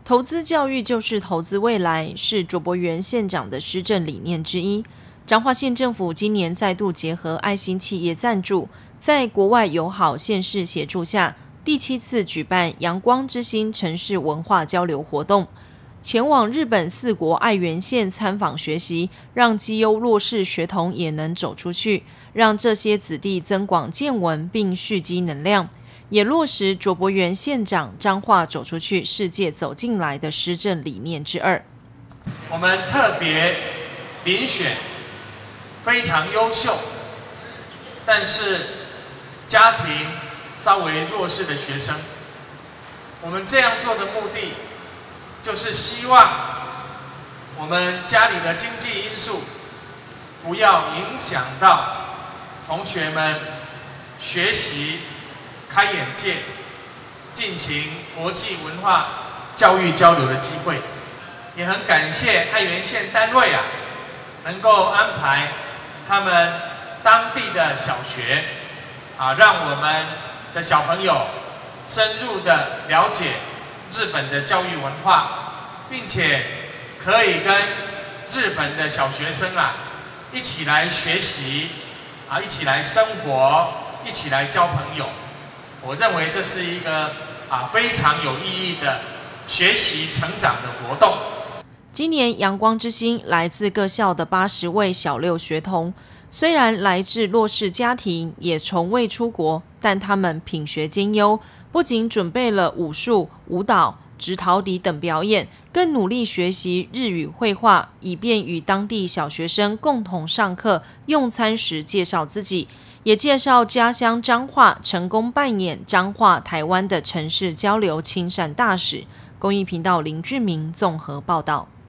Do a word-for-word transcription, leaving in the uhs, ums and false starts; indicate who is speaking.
Speaker 1: 投资教育就是投资未来，是卓博源县长的施政理念之一。彰化县政府今年再度结合爱心企业赞助，在国外友好县市协助下，第七次举办阳光之星城市文化交流活动，前往日本四国爱媛县参访学习，让基优弱势学童也能走出去，让这些子弟增广见闻并蓄积能量，也落实卓博源县长彰化走出去，世界走进来的施政理念之二。
Speaker 2: 我们特别遴选非常优秀，但是家庭稍微弱势的学生。我们这样做的目的，就是希望我们家里的经济因素不要影响到同学们学习、开眼界、进行国际文化教育交流的机会。也很感谢爱媛县单位啊，能够安排他们当地的小学啊，让我们的小朋友深入的了解日本的教育文化，并且可以跟日本的小学生啊一起来学习啊，一起来生活，一起来交朋友。我认为这是一个啊非常有意义的学习成长的活动。
Speaker 1: 今年阳光之星来自各校的八十位小六学童，虽然来自弱势家庭，也从未出国，但他们品学兼优，不仅准备了武术、舞蹈、直陶笛等表演，更努力学习日语绘画，以便与当地小学生共同上课、用餐时介绍自己，也介绍家乡彰化，成功扮演彰化台湾的城市交流亲善大使。公益频道林俊明综合报道。